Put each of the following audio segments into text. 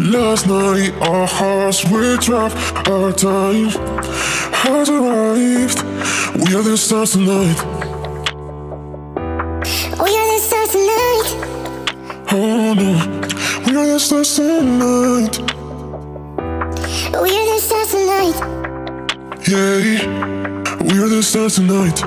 Last night our hearts were trapped, our time has arrived. We are the stars tonight. We are the stars tonight. Oh no, we are the stars tonight. We are the stars tonight. Yeah, we are the stars tonight.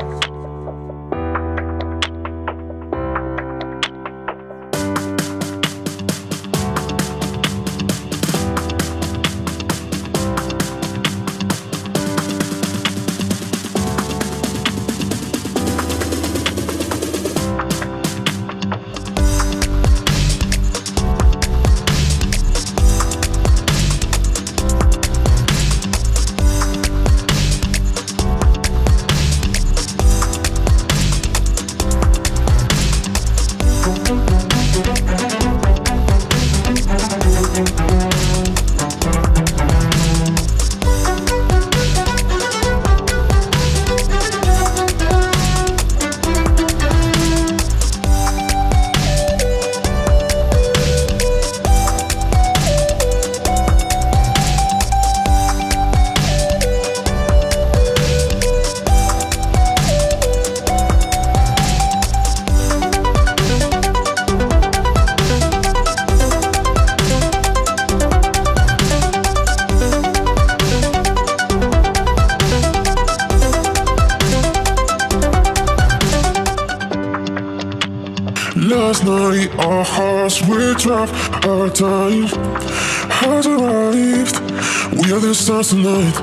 Last night our hearts were trapped, our time has arrived. We are the stars tonight.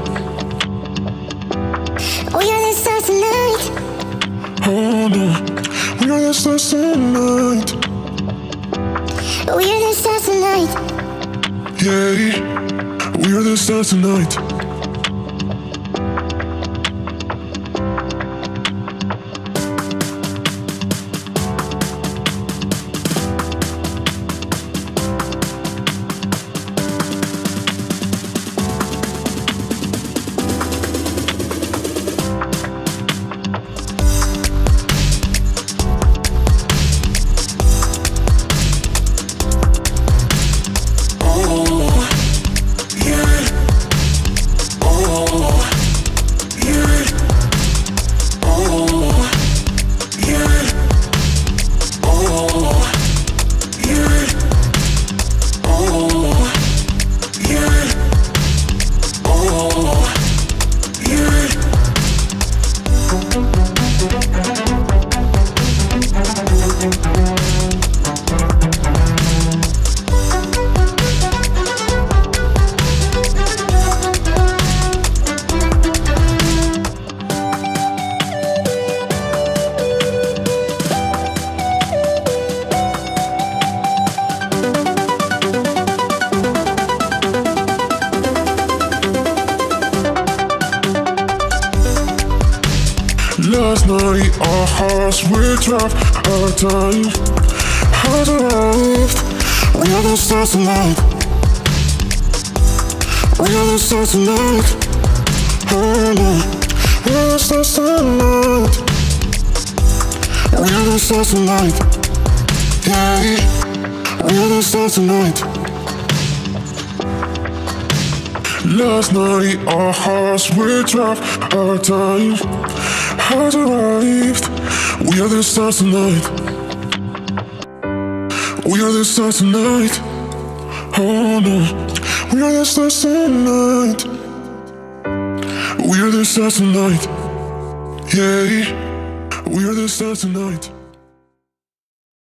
We are the stars tonight. Oh no, we are the stars tonight. We are the stars tonight. Yeah, we are the stars tonight. Last night our hearts were trapped, our time has arrived. We are the stars tonight. We are the stars tonight. Oh no, we are the stars tonight. We are the stars tonight. Yeah, we are the stars tonight. Last night our hearts were trapped, our time has arrived. We are the stars tonight. We are the stars tonight. Oh no, we are the stars tonight. We are the stars tonight. Yeah, we are the stars tonight.